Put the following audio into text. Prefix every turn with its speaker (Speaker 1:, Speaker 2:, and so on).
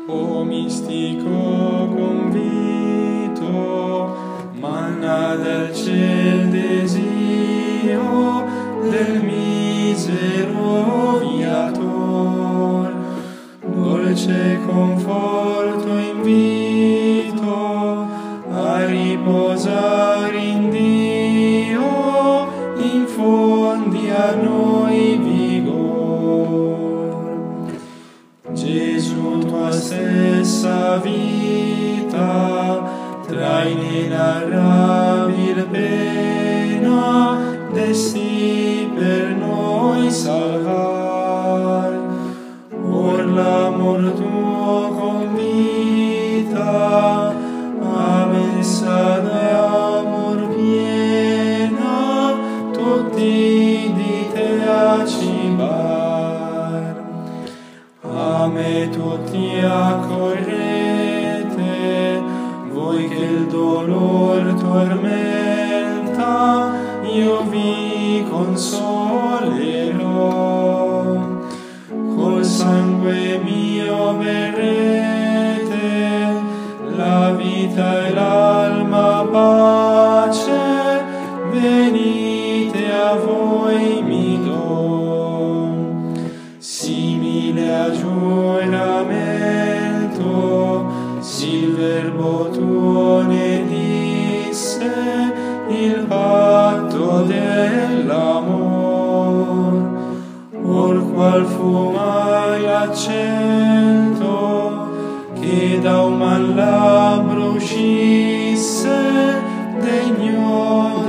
Speaker 1: O mistico convito, manna del ciel desio del misero viator, dolce conforto invito a riposare in Dio, infondi a noi vigor. Gesù, tua stessa vita tra inenarrabil pena desti per noi salvar. Or l'amor tuo convita a Messa d'amor piena tutti di te a cibar. A me tutti accorrete, voi che il dolor tormenta, io vi consolerò. Col sangue mio berrete la vita e l'alma pace, venite a voi mi do. Simile a giuramento, sì il verbo tuo ne disse, il patto dell'amor. Or qual fu mai l'accento che da uman labbro uscisse, degno